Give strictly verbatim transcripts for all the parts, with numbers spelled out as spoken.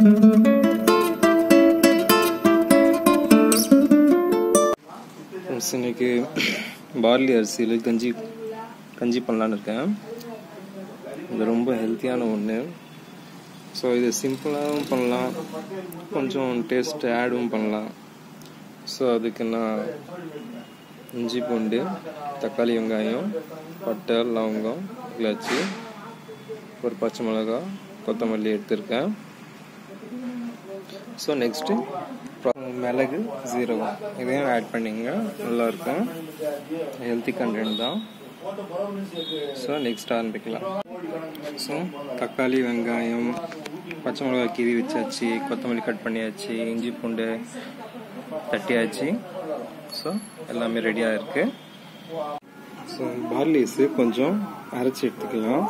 இன்னைக்கு பார்லி அரிசியில் கஞ்சி கஞ்சி பண்ணலான்னு இருக்கேன். இது ரொம்ப ஹெல்த்தியான ஒன்று. ஸோ இது சிம்பிளாகவும் பண்ணலாம், கொஞ்சம் டேஸ்ட் ஆடும் பண்ணலாம். ஸோ அதுக்கு நான் இஞ்சி பூண்டு, தக்காளி, வெங்காயம், பட்டை, லவங்கம், இலாச்சி, ஒரு பச்சை மிளகாய், கொத்தமல்லி எடுத்திருக்கேன். ஸோ நெக்ஸ்ட்டு மிளகு, ஜீரகம் இதையும் ஆட் பண்ணிங்க, நல்லாயிருக்கும். ஹெல்த்தி கண்டென்ட் தான். ஸோ நெக்ஸ்ட் ஆரம்பிக்கலாம். ஸோ தக்காளி, வெங்காயம், பச்சை மிளகாய் கீவி வச்சாச்சு, கொத்தமல்லி கட் பண்ணியாச்சு, இஞ்சி பூண்டு தட்டியாச்சு. ஸோ எல்லாமே ரெடியாக இருக்குது. ஸோ பார்லிஸு கொஞ்சம் அரைச்சி எடுத்துக்கலாம்.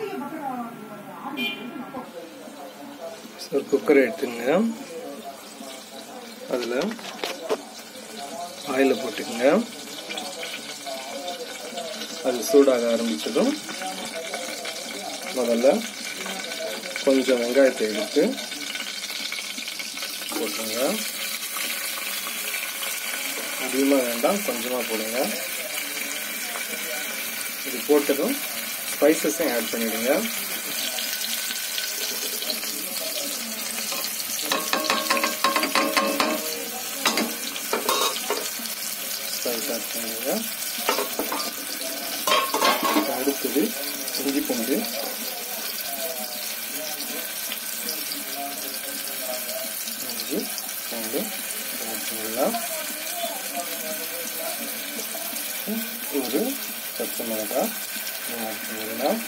ஸோ குக்கரை எடுத்துங்க, அதில் ஆயிலை போட்டுக்கங்க. அது சூடாக ஆரம்பிச்சதும் முதல்ல கொஞ்சம் வெங்காயத்தை எடுத்து போட்டுங்க. அதிகமாக வேண்டாம், கொஞ்சமாக போடுங்க. இது போட்டதும் ஸ்பைசஸையும் ஆட் பண்ணிடுங்க. ஸ்பைஸ் ஆட் பண்ணுங்க. அடுத்தது இஞ்சி பூண்டு, இஞ்சி பூண்டு ஆட் பண்ணலாம். ஒரு பச்சை மிளகாய் ஆட் பண்ணிடலாம்.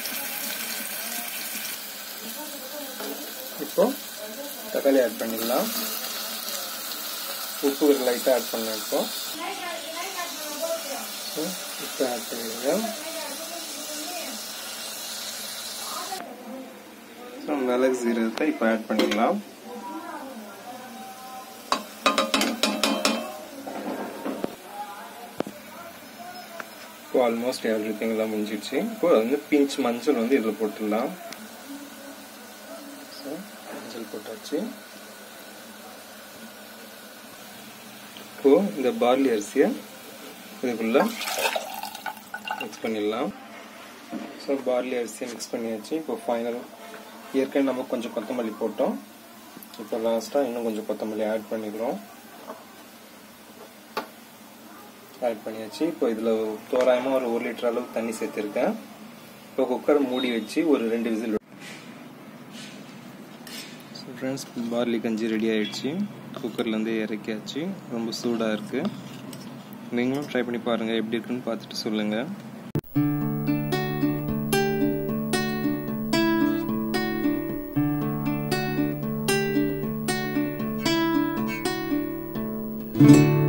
இப்போ தக்காளி ஆட் பண்ணிடலாம். உப்பு ஒரு லைட்டாக ஆட் பண்ணலாம். இப்போ இப்போ ஆட் பண்ணிடுங்க. ஸோ மிளகு, ஜீரகத்தை இப்போ ஆட் பண்ணிடலாம். இப்போ ஆல்மோஸ்ட் எவ்ரி திங் எல்லாம் முடிஞ்சிடுச்சு. இப்போ வந்து பிஞ்ச் மஞ்சள் வந்து இதில் போட்டுடலாம். ஸோ மஞ்சள் போட்டாச்சு. இப்போ இந்த பார்லி அரிசியை இதுக்குள்ள மிக்ஸ் பண்ணிடலாம். ஸோ பார்லி அரிசியை மிக்ஸ் பண்ணியாச்சு. இப்போ ஃபைனல் ஏற்கனவே நம்ம கொஞ்சம் கொத்தமல்லி போட்டோம். இப்போ லாஸ்ட்டாக இன்னும் கொஞ்சம் கொத்தமல்லி ஆட் பண்ணிக்கிறோம். ஆட் பண்ணியாச்சு. இப்போ இதில் தோராயமாக ஒரு ஒரு லிட்டர் அளவுக்கு தண்ணி சேர்த்துருக்கேன். இப்போ குக்கர் மூடி வச்சு ஒரு ரெண்டு விசில். ஸோ ஃப்ரெண்ட்ஸ், பார்லி கஞ்சி ரெடி ஆகிடுச்சு. குக்கர்லேருந்து இறக்கியாச்சு. ரொம்ப சூடாக இருக்குது. நீங்களும் ட்ரை பண்ணி பாருங்கள், எப்படி இருக்குன்னு பார்த்துட்டு சொல்லுங்கள்.